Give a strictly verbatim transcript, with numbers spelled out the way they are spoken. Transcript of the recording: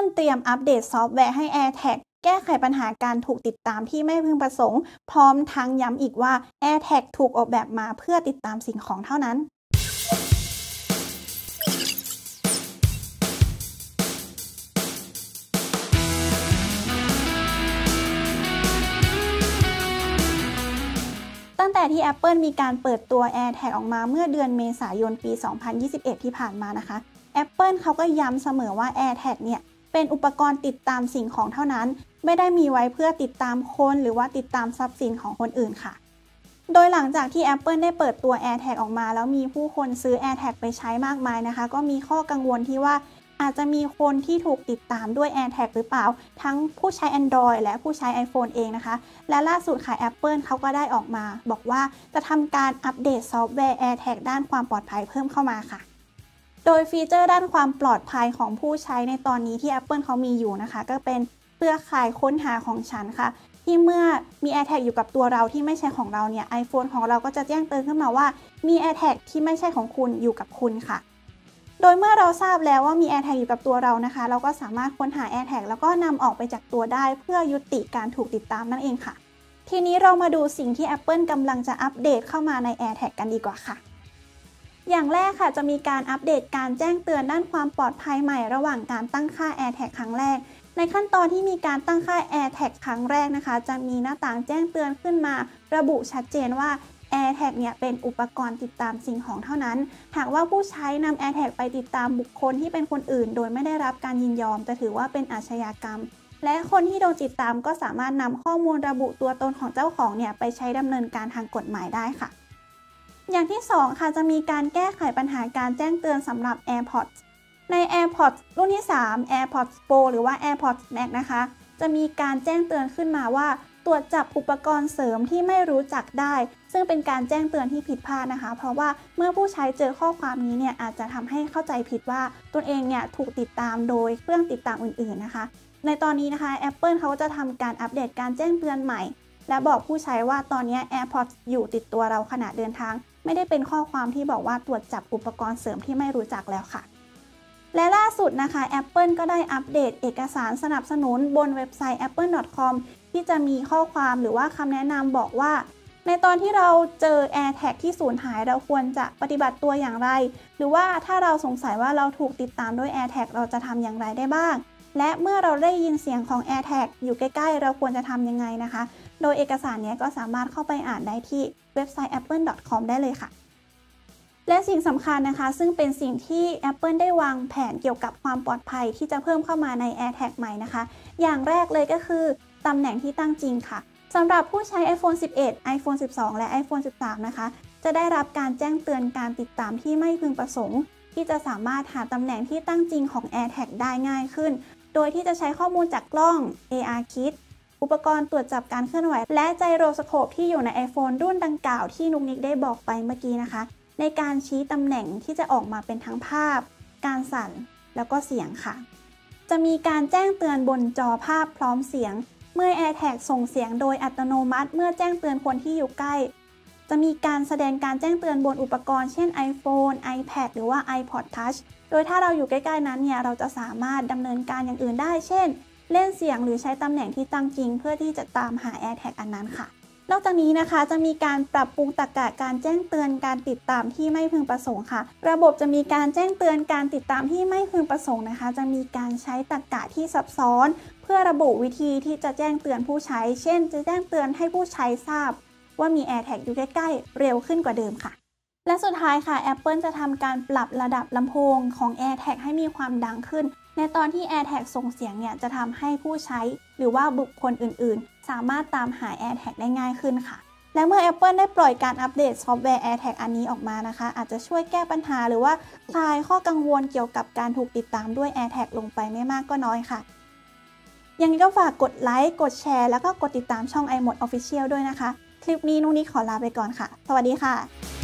เตรียมอัปเดตซอฟต์แวร์ให้ AirTag แก้ไขปัญหาการถูกติดตามที่ไม่พึงประสงค์พร้อมทั้งย้ำอีกว่า AirTag ถูกออกแบบมาเพื่อติดตามสิ่งของเท่านั้นตั้งแต่ที่ Apple มีการเปิดตัว AirTag ออกมาเมื่อเดือนเมษายนปี สองพันยี่สิบเอ็ด ที่ผ่านมานะคะ Apple เขาก็ย้ำเสมอว่า AirTag เนี่ยเป็นอุปกรณ์ติดตามสิ่งของเท่านั้นไม่ได้มีไว้เพื่อติดตามคนหรือว่าติดตามทรัพย์สินของคนอื่นค่ะโดยหลังจากที่ Apple ได้เปิดตัว AirTag ออกมาแล้วมีผู้คนซื้อ AirTag ไปใช้มากมายนะคะก็มีข้อกังวลที่ว่าอาจจะมีคนที่ถูกติดตามด้วย AirTag หรือเปล่าทั้งผู้ใช้ Android และผู้ใช้ iPhone เองนะคะและล่าสุดค่ะ Apple เขาก็ได้ออกมาบอกว่าจะทำการอัปเดตซอฟต์แวร์ AirTag ด้านความปลอดภัยเพิ่มเข้ามาค่ะโดยฟีเจอร์ด้านความปลอดภัยของผู้ใช้ในตอนนี้ที่ Apple เขามีอยู่นะคะก็เป็นเครือข่ายค้นหาของฉันค่ะที่เมื่อมี AirTag อยู่กับตัวเราที่ไม่ใช่ของเราเนี่ย iPhone ของเราก็จะแจ้งเตือนขึ้นมาว่ามี AirTag ที่ไม่ใช่ของคุณอยู่กับคุณค่ะโดยเมื่อเราทราบแล้วว่ามี AirTag อยู่กับตัวเรานะคะเราก็สามารถค้นหา AirTag แล้วก็นำออกไปจากตัวได้เพื่อยุติการถูกติดตามนั่นเองค่ะทีนี้เรามาดูสิ่งที่ Apple กำลังจะอัปเดตเข้ามาใน AirTag กันดีกว่าค่ะอย่างแรกค่ะจะมีการอัปเดตการแจ้งเตือนด้านความปลอดภัยใหม่ระหว่างการตั้งค่า AirTag ครั้งแรกในขั้นตอนที่มีการตั้งค่า AirTag ครั้งแรกนะคะจะมีหน้าต่างแจ้งเตือนขึ้นมาระบุชัดเจนว่า AirTag เนี่ยเป็นอุปกรณ์ติดตามสิ่งของเท่านั้นหากว่าผู้ใช้นำ AirTag ไปติดตามบุคคลที่เป็นคนอื่นโดยไม่ได้รับการยินยอมจะถือว่าเป็นอาชญากรรมและคนที่โดนติดตามก็สามารถนำข้อมูลระบุตัวตนของเจ้าของเนี่ยไปใช้ดำเนินการทางกฎหมายได้ค่ะอย่างที่สองค่ะจะมีการแก้ไขปัญหาการแจ้งเตือนสำหรับ AirPods ใน AirPods รุ่นที่สาม AirPods Pro หรือว่า AirPods Max นะคะจะมีการแจ้งเตือนขึ้นมาว่าตรวจจับอุปกรณ์เสริมที่ไม่รู้จักได้ซึ่งเป็นการแจ้งเตือนที่ผิดพลาดนะคะเพราะว่าเมื่อผู้ใช้เจอข้อความนี้เนี่ยอาจจะทำให้เข้าใจผิดว่าตนเองเนี่ยถูกติดตามโดยเครื่องติดตามอื่นๆนะคะในตอนนี้นะคะ Apple เขาจะทำการอัปเดตการแจ้งเตือนใหม่และบอกผู้ใช้ว่าตอนนี้ AirPods อยู่ติดตัวเราขณะเดินทางไม่ได้เป็นข้อความที่บอกว่าตรวจจับอุปกรณ์เสริมที่ไม่รู้จักแล้วค่ะและล่าสุดนะคะ Apple ก็ได้อัปเดตเอกสารสนับสนุนบนเว็บไซต์ แอปเปิล ดอท คอม ที่จะมีข้อความหรือว่าคำแนะนำบอกว่าในตอนที่เราเจอ AirTag ที่สูญหายเราควรจะปฏิบัติตัวอย่างไรหรือว่าถ้าเราสงสัยว่าเราถูกติดตามด้วย AirTag เราจะทำอย่างไรได้บ้างและเมื่อเราได้ยินเสียงของ AirTag อยู่ใกล้ๆเราควรจะทำยังไงนะคะโดยเอกสารนี้ก็สามารถเข้าไปอ่านได้ที่เว็บไซต์ แอปเปิล ดอท คอม ได้เลยค่ะและสิ่งสำคัญนะคะซึ่งเป็นสิ่งที่ Apple ได้วางแผนเกี่ยวกับความปลอดภัยที่จะเพิ่มเข้ามาใน AirTag ใหม่นะคะอย่างแรกเลยก็คือตำแหน่งที่ตั้งจริงค่ะสำหรับผู้ใช้ iPhone สิบเอ็ด iPhone สิบสอง และ iPhone สิบสาม นะคะจะได้รับการแจ้งเตือนการติดตามที่ไม่พึงประสงค์ที่จะสามารถหาตำแหน่งที่ตั้งจริงของ AirTag ได้ง่ายขึ้นโดยที่จะใช้ข้อมูลจากกล้อง เอ อาร์ Kit อุปกรณ์ตรวจจับการเคลื่อนไหวและไจโรสโคปที่อยู่ใน iPhone รุ่นดังกล่าวที่นุกนิกได้บอกไปเมื่อกี้นะคะในการชี้ตำแหน่งที่จะออกมาเป็นทั้งภาพการสั่นแล้วก็เสียงค่ะจะมีการแจ้งเตือนบนจอภาพพร้อมเสียงเมื่อ AirTag ส่งเสียงโดยอัตโนมัติเมื่อแจ้งเตือนคนที่อยู่ใกล้จะมีการแสดงการแจ้งเตือนบนอุปกรณ์เช่น iPhone iPad หรือว่า iPod Touch โดยถ้าเราอยู่ใกล้ๆนั้นเนี่ยเราจะสามารถดำเนินการอย่างอื่นได้เช่นเล่นเสียงหรือใช้ตำแหน่งที่ตั้งจริงเพื่อที่จะตามหา AirTag อันนั้นค่ะนอกจากนี้นะคะจะมีการปรับปรุงตรรกะการแจ้งเตือนการติดตามที่ไม่พึงประสงค์ค่ะระบบจะมีการแจ้งเตือนการติดตามที่ไม่พึงประสงค์นะคะจะมีการใช้ตรรกะที่ซับซ้อนเพื่อระบุวิธีที่จะแจ้งเตือนผู้ใช้เช่นจะแจ้งเตือนให้ผู้ใช้ทราบว่ามี AirTag อยู่ใกล้ๆเร็วขึ้นกว่าเดิมค่ะและสุดท้ายค่ะ Apple จะทำการปรับระดับลำโพงของ AirTag ให้มีความดังขึ้นในตอนที่ AirTag ส่งเสียงเนี่ยจะทำให้ผู้ใช้หรือว่าบุคคลอื่นๆสามารถตามหา AirTag ได้ง่ายขึ้นค่ะและเมื่อ Apple ได้ปล่อยการอัปเดตซอฟต์แวร์ AirTag อันนี้ออกมานะคะอาจจะช่วยแก้ปัญหาหรือว่าคลายข้อกังวลเกี่ยวกับการถูกติดตามด้วย AirTag ลงไปไม่มากก็น้อยค่ะยังไงก็ฝากกดไลค์กดแชร์แล้วก็กดติดตามช่อง iMode Official ด้วยนะคะคลิปนี้นุ้งนิกขอลาไปก่อนค่ะสวัสดีค่ะ